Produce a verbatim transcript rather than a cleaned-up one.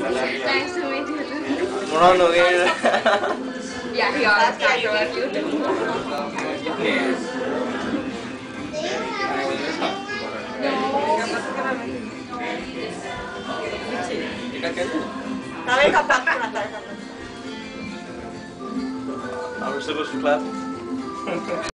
Nice to meet you too. Yeah, he always talks about you too. Are we supposed to clap?